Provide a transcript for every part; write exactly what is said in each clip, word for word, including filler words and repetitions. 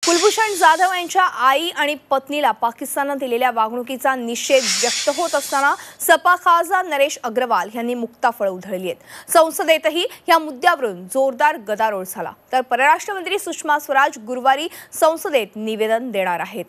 कुलभूषण जाधव यांच्या आई आणि पत्नीला पाकिस्तानने दिलेल्या वागणुकीचा निषेध व्यक्त होत असताना सपा खासदार नरेश अग्रवाल यांनी मुक्ताफळं उधळली आहेत। संसदेतही या मुद्द्यावरून जोरदार गदारोळ झाला, तर परराष्ट्र मंत्री सुषमा स्वराज गुरुवारी संसदेत निवेदन देणार आहेत।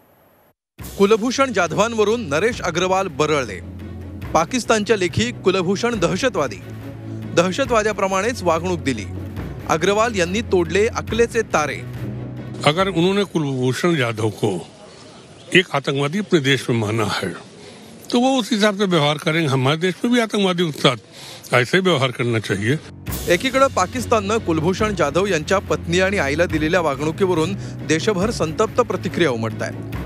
कुलभूषण जाधवांवरून नरेश अग्रवाल बरळले। पाकिस्तानच्या लेखी कुलभूषण दहशतवादी दहशतवाद्याप्रमाणेच वागणूक दिली। अग्रवाल यांनी तोडले अकलेचे तारे। अगर उन्होंने कुलभूषण जाधव को एक आतंकवादी अपने देश में माना है तो वो उस हिसाब से व्यवहार करेंगे। हमारे देश में भी आतंकवादियों के साथ ऐसे व्यवहार करना चाहिए। एकीकडे पाकिस्तानने कुलभूषण जाधव यांच्या पत्नी आणि आईला दिलेल्या वागणुकीवरून देशभर संतप्त प्रतिक्रिया उमटत आहेत,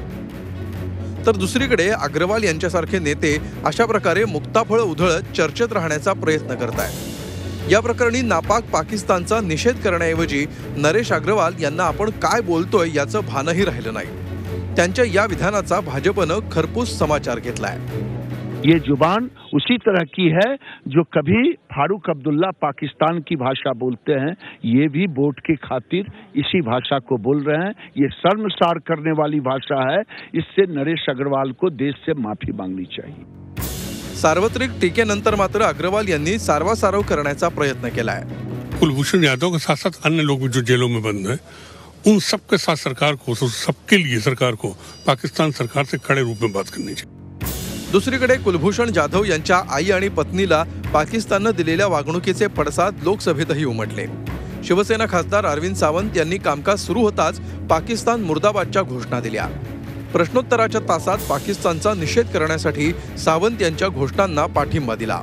तर दुसरीकडे अग्रवाल यांच्यासारखे नेते अशा प्रकारे मुक्ताफळं उधळत चर्चेत राहण्याचा प्रयत्न करत आहेत। या प्रकरणी नापाक पाकिस्तानचा निषेध करण्याऐवजी नरेश अग्रवाल यांना आपण काय बोलतोय याचं भानही राहिलं नाही। त्यांच्या या विधानाचा भाजपनं खरपूस समाचार घेतलाय। ये जुबान उसी तरह की है जो कभी फारूक अब्दुल्ला पाकिस्तान की भाषा बोलते हैं, ये भी वोट की खातिर इसी भाषा को बोल रहे हैं। ये शर्मसार करने वाली भाषा है। इससे नरेश अग्रवाल को देश से माफी मांगनी चाहिए। सार्वत्रिक टीकेनंतर मात्र अग्रवाल यांनी सारवासारव करण्याचा प्रयत्न केलाय। कुलभूषण यादव के साथ साथ अन्य लोग भी जो जेलों में बंद हैं, उन सबके साथ सरकार को, सबके लिए सरकार को पाकिस्तान सरकार से कड़े रूप में बात करनी चाहिए। दुसरीकडे कुलभूषण जाधव यांच्या आई आणि पत्नीला पाकिस्तानने दिलेल्या वागणुकीचे पडसाद लोकसभेतही उमटले। शिवसेना खासदार अरविंद सावंत यांनी कामकाज सुरू होताच पाकिस्तान मुर्दाबादच्या घोषणा दिल्या। प्रश्नोत्तराच्या तासात पाकिस्तानचा निषेध करण्यासाठी सावंत यांच्या घोषणांना पाठिंबा दिला।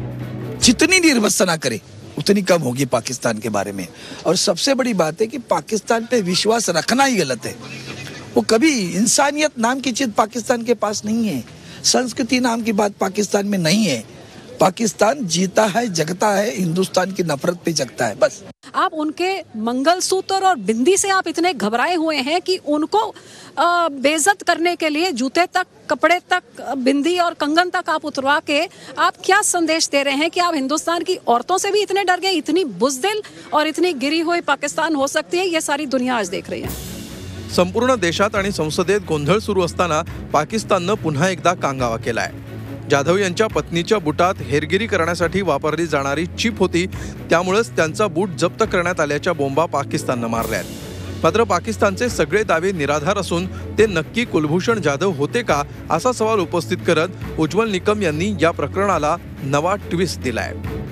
जितनी निर्वसना करे उतनी कम होगी पाकिस्तान के बारे में। और सबसे बड़ी बात है कि पाकिस्तान पे विश्वास रखना ही गलत है। वो कभी इंसानियत नाम की चीज पाकिस्तान के पास नहीं है, संस्कृति नाम की बात पाकिस्तान में नहीं है। पाकिस्तान जीता है, जगता है, हिंदुस्तान की नफरत पे जगता है, बस। आप उनके मंगलसूत्र और बिंदी से आप इतने घबराए हुए हैं कि उनको बेइज्जत करने के लिए जूते तक, कपड़े तक, बिंदी और कंगन तक आप उतरवा के आप क्या संदेश दे रहे हैं कि आप हिंदुस्तान की औरतों से भी इतने डर गए। इतनी बुज़दिल और इतनी गिरी हुई पाकिस्तान हो सकती है, ये सारी दुनिया आज देख रही है। संपूर्ण देशात आणि संसदेत गोंधळ सुरू असताना पाकिस्तानने पुन्हा एकदा कांगावा केलाय। जाधव यांच्या पत्नीच्या बुटात हेरगिरी करण्यासाठी वापरली जाणारी चिप होती, त्यामुळेच त्यांचा बूट जप्त करण्यात आल्याच्या बोंबा पाकिस्तानने मारल्यात। मात्र पाकिस्तानचे सगळे दावे निराधार असून ते नक्की कुलभूषण जाधव होते का असा सवाल उपस्थित करत उज्ज्वल निकम यांनी या प्रकरणाला नवा ट्विस्ट दिलाय।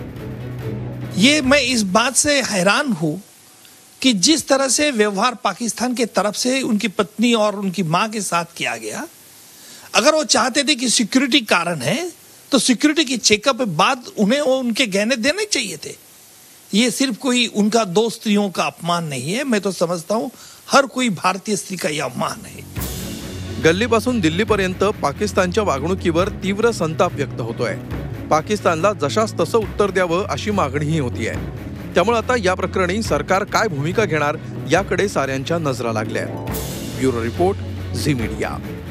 ये मैं इस बात से हैरान हूं कि जिस तरह से व्यवहार पाकिस्तान के तरफ से उनकी पत्नी और उनकी मां के साथ किया गया, अगर वो चाहते थे कि सिक्योरिटी कारण है तो सिक्योरिटी की चेकअप के बाद उन्हें वो उनके गहने देने चाहिए थे। ये सिर्फ कोई उनका दो स्त्रियों का अपमान नहीं है, मैं तो समझता हूं हर कोई भारतीय स्त्री का यह अपमान है। गल्लीपासून दिल्लीपर्यंत पाकिस्तानच्या वागणुकीवर तीव्र संताप व्यक्त होतोय। पाकिस्तानला जशास तसं उत्तर द्यावं अशी मागणीही होतीये। त्यामुळे आता या प्रकरणी सरकार काय भूमिका घेणार याकडे साऱ्यांच्या नजरा लागल्या आहेत। Bureau report, Zee media.